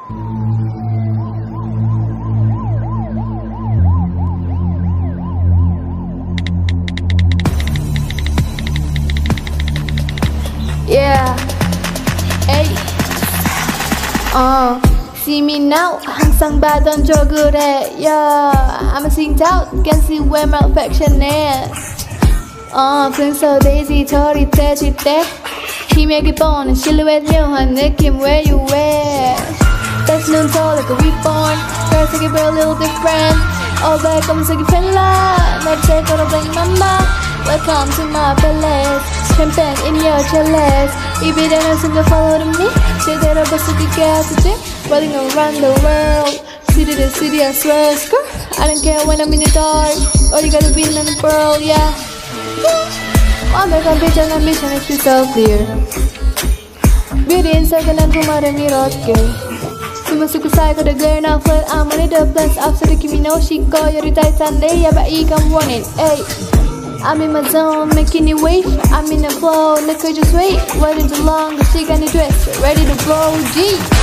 Yeah, hey, see me now. 항상 받던 저 그래. Yeah, I'm singed out. Can see where my affection is. 그래서 데이지 저리 떼질 때 희미하게 보는 실루엣 묘한 느낌 where you at. 다시 눈 떠 like a reborn. 별색이 very little different. 어발 검색이 펠라. 날 제대로 된 맘마. Welcome to my palace. Champagne in your chalice. 입이 되는 순간 follow me. 제대로 벗어지게 하지. Rolling around the world. City to city I swear girl. I don't care when I'm in the dark. 어디 가도 빛나는 pearl yeah. 완벽한 비전한 mission is so clear. Beauty inside 난 부말을 밀었게. 숨을 쉬고 살고 the girl now flat. I'm on the plans 앞서 느낌이 너시고 열이 달탄데 야바 이건 원인 ay. I'm in my zone, making it wait. I'm in the flow, liquor just wait. Waiting too long, the 시간이 됐어. Ready to blow, G.